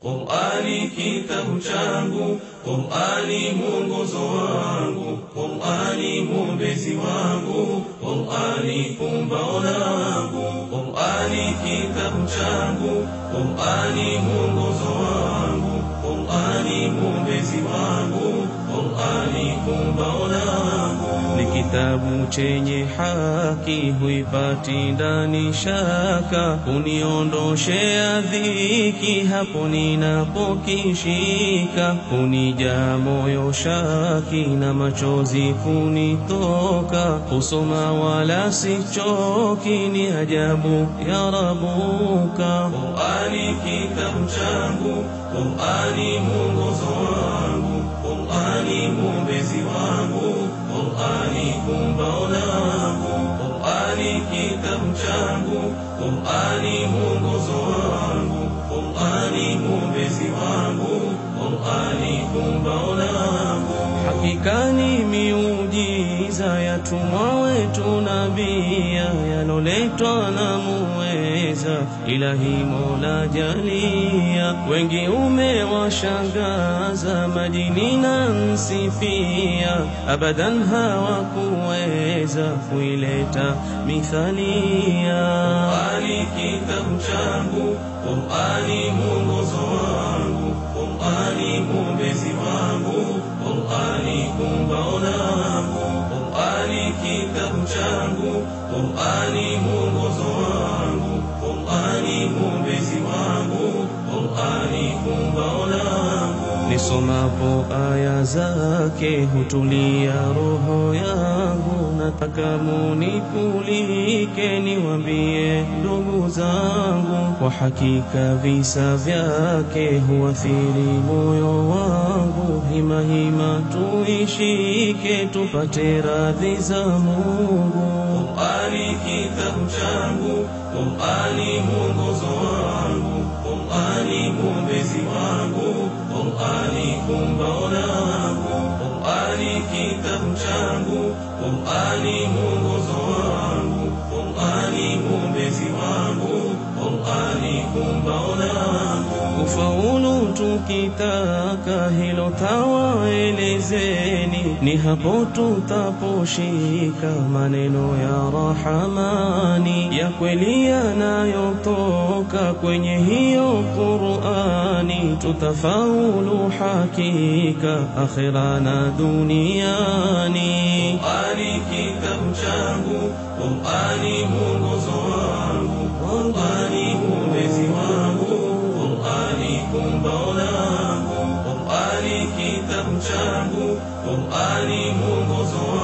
Qur'ani kitabu changu, Qur'ani mwongozo wangu, Qur'ani mwombezi wangu, Qur'ani pumbao langu. Qur'ani kitabu changu, Qur'ani mwongozo wangu, Qur'ani mwombezi wangu, Qur'ani pumbao langu. Ni kitabu chenye haki, huipati ndani shaka, kuniondoshea dhiki hapo ninapokishika, kunijaa moyo shaki na machozi kunitoka, kusoma wala sichoki, ni ajabu ya Rabuka. Qur'ani kitabu changu, Qur'ani mwongozo wangu, Qur'ani mwombezi wangu, Qur'ani pumbao langu. Qur'ani kitabu changu, Qur'ani mwongozo wangu, Qur'ani mwombezi wangu, Qur'ani pumbao langu. Hakika ni miujiza yatumwa wetu nabia, yaloletwa na muweza Ilahi Mola jalia. Wengi umewashangaza, majini na nsifia, abadan hawakuweza kuileta mithalia. Qur'ani kitabu changu, Qur'ani mwongozo wangu, Qur'ani mwombezi wangu, Qur'ani pumbao langu. Qur'ani kitabu changu, Qur'ani mwongozo wangu, Qur'ani mwombezi wangu, Qur'ani pumbao langu. Nisomapo aya zake hutulia roho yangu, nataka munikulike niwambie ndugu zangu, kwa hakika visa vyake huathiri moyo wangu. Hima hima tuishike tupate radhi za Mungu. Qur'ani kitabu changu, Qur'ani mwongozo wangu, Qur'ani mwombezi wangu, Qur'ani pumbao langu. Qur'ani kitabu changu, Qur'ani mwongozo wangu, Qur'ani mwombezi wangu, Qur'ani pumbao langu. Kufaulu tukitaka hilo tawaelezeni, ni hapo tutaposhika maneno ya Rahamani, ya kweli yanayotoka kwenye hiyo Qur'ani. Tutafaulu hakika akhira na duniani. Qur'ani kitabu changu, Qur'ani mwongozo wangu, Qur'ani mwombezi wangu, Qur'ani pumbao langu. Qur'ani kitabu changu, Qur'ani mwongozo wangu.